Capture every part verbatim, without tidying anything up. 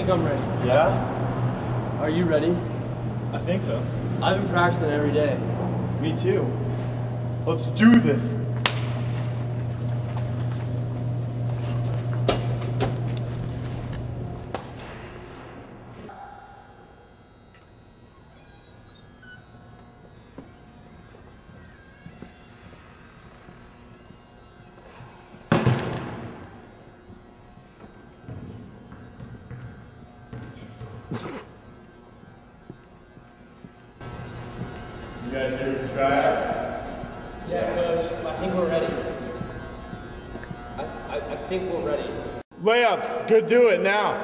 think I'm ready. Yeah? Are you ready? I think so. I've been practicing every day. Me too. Let's do this. You guys here for tryouts? Yeah, Coach. I think we're ready. I, I, I think we're ready. Layups. Go do it now.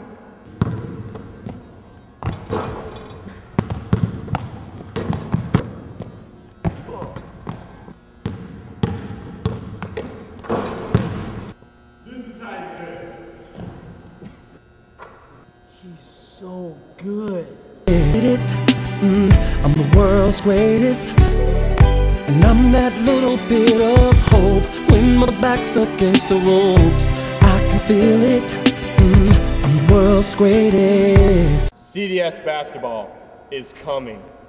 This is how you do it. He's so good. It, mm, I'm the world's greatest, and I'm that little bit of hope when my back's against the ropes. I can feel it, mm, I'm the world's greatest. C D S basketball is coming.